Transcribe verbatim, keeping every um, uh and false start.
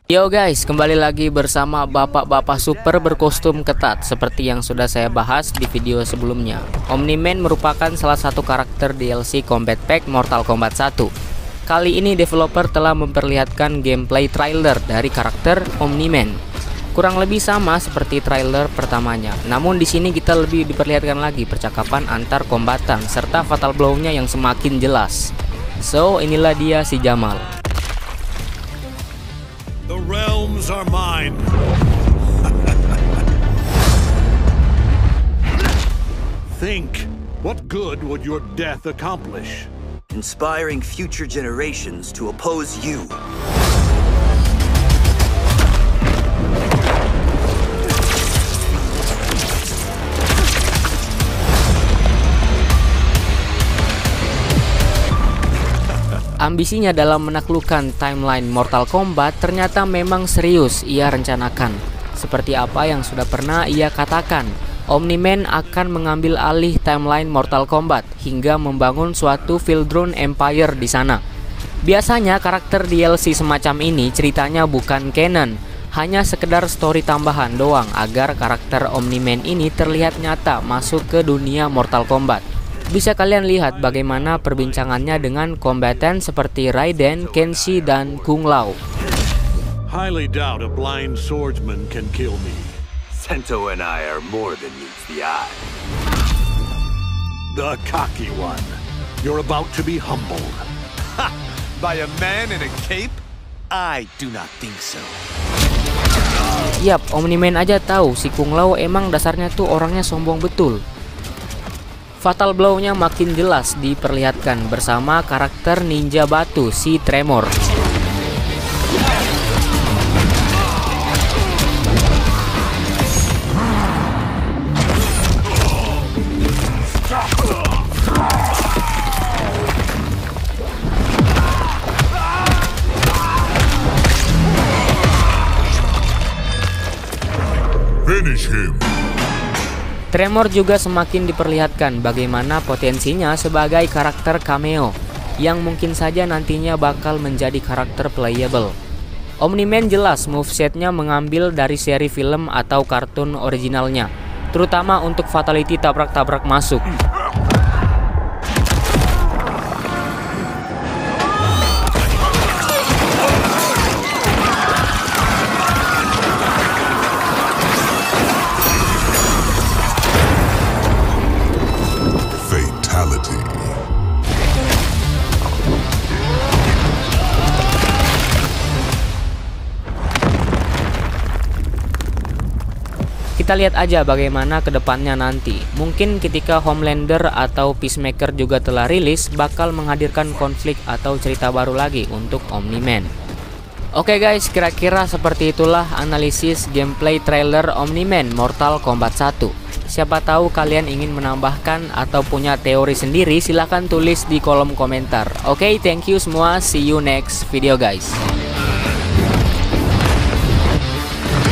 Yo guys, kembali lagi bersama bapak-bapak super berkostum ketat seperti yang sudah saya bahas di video sebelumnya. Omni-Man merupakan salah satu karakter D L C Combat Pack Mortal Kombat satu. Kali ini developer telah memperlihatkan gameplay trailer dari karakter Omni-Man. Kurang lebih sama seperti trailer pertamanya. Namun di sini kita lebih diperlihatkan lagi percakapan antar kombatan serta fatal blow-nya yang semakin jelas. So, inilah dia si Jamal. The realms are mine. Think, what good would your death accomplish? Inspiring future generations to oppose you. Ambisinya dalam menaklukkan timeline Mortal Kombat ternyata memang serius ia rencanakan. Seperti apa yang sudah pernah ia katakan, Omni-Man akan mengambil alih timeline Mortal Kombat hingga membangun suatu Vildrun Empire di sana. Biasanya karakter D L C semacam ini ceritanya bukan canon, hanya sekedar story tambahan doang agar karakter Omni-Man ini terlihat nyata masuk ke dunia Mortal Kombat. Bisa kalian lihat bagaimana perbincangannya dengan kombatan seperti Raiden, Kenshi, dan Kung Lao. Highly doubt a blind swordsman can kill me. Sento and I are more than meets the eye. The cocky one. You're about to be humbled. Ha! By a man in a cape? I do not think so. Yap, Omni-Man aja tahu si Kung Lao emang dasarnya tuh orangnya sombong betul. Fatal blow-nya makin jelas diperlihatkan bersama karakter ninja batu si Tremor. Finish him. Tremor juga semakin diperlihatkan bagaimana potensinya sebagai karakter cameo yang mungkin saja nantinya bakal menjadi karakter playable. Omni-Man jelas movesetnya mengambil dari seri film atau kartun originalnya, terutama untuk fatality tabrak-tabrak masuk. Kita lihat aja bagaimana kedepannya nanti. Mungkin ketika Homelander atau Peacemaker juga telah rilis, bakal menghadirkan konflik atau cerita baru lagi untuk Omni-Man. Oke guys, kira-kira seperti itulah analisis gameplay trailer Omni-Man Mortal Kombat satu. Siapa tahu kalian ingin menambahkan atau punya teori sendiri, silahkan tulis di kolom komentar. Oke, thank you semua, see you next video guys.